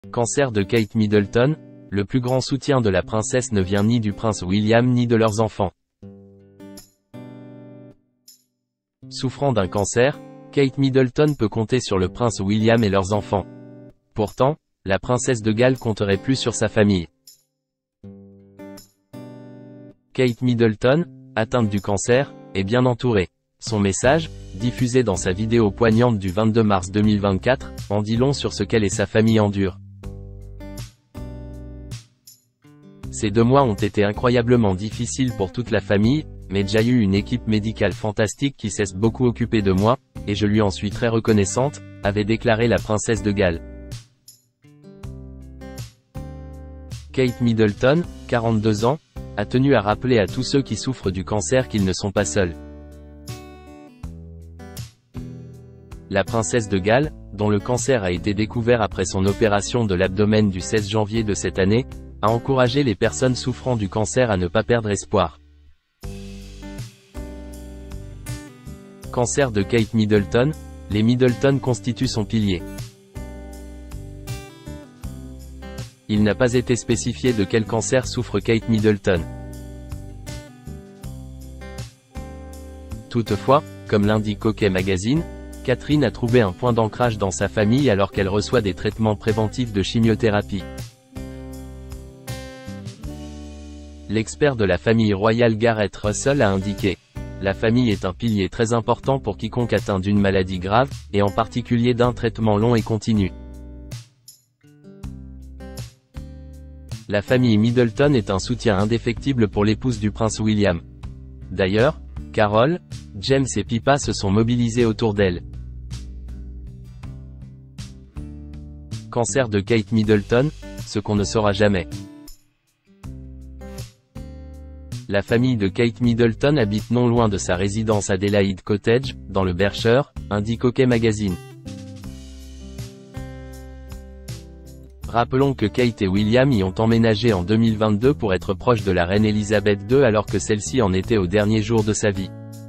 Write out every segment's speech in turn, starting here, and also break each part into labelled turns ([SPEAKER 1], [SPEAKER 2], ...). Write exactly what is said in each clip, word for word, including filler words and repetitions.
[SPEAKER 1] Cancer de Kate Middleton, le plus grand soutien de la princesse ne vient ni du prince William ni de leurs enfants. Souffrant d'un cancer, Kate Middleton peut compter sur le prince William et leurs enfants. Pourtant, la princesse de Galles compterait plus sur sa famille. Kate Middleton, atteinte du cancer, est bien entourée. Son message, diffusé dans sa vidéo poignante du vingt-deux mars deux mille vingt-quatre, en dit long sur ce qu'elle et sa famille endurent. Ces deux mois ont été incroyablement difficiles pour toute la famille, mais j'ai eu une équipe médicale fantastique qui s'est beaucoup occupée de moi, et je lui en suis très reconnaissante, avait déclaré la princesse de Galles. Kate Middleton, quarante-deux ans, a tenu à rappeler à tous ceux qui souffrent du cancer qu'ils ne sont pas seuls. La princesse de Galles, dont le cancer a été découvert après son opération de l'abdomen du seize janvier de cette année, a encouragé les personnes souffrant du cancer à ne pas perdre espoir. Cancer de Kate Middleton, les Middleton constituent son pilier. Il n'a pas été spécifié de quel cancer souffre Kate Middleton. Toutefois, comme l'indique OK Magazine, Catherine a trouvé un point d'ancrage dans sa famille alors qu'elle reçoit des traitements préventifs de chimiothérapie. L'expert de la famille royale Gareth Russell a indiqué: la famille est un pilier très important pour quiconque atteint d'une maladie grave, et en particulier d'un traitement long et continu. La famille Middleton est un soutien indéfectible pour l'épouse du prince William. D'ailleurs, Carol, James et Pippa se sont mobilisés autour d'elle. Cancer de Kate Middleton, ce qu'on ne saura jamais. La famille de Kate Middleton habite non loin de sa résidence Adelaide Cottage, dans le Berkshire, indique OK Magazine. Rappelons que Kate et William y ont emménagé en deux mille vingt-deux pour être proches de la reine Elisabeth deux alors que celle-ci en était au dernier jour de sa vie.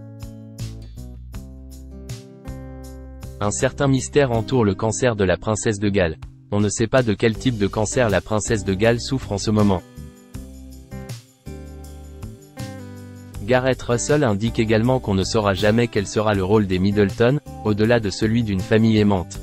[SPEAKER 1] Un certain mystère entoure le cancer de la princesse de Galles. On ne sait pas de quel type de cancer la princesse de Galles souffre en ce moment. Gareth Russell indique également qu'on ne saura jamais quel sera le rôle des Middleton, au-delà de celui d'une famille aimante.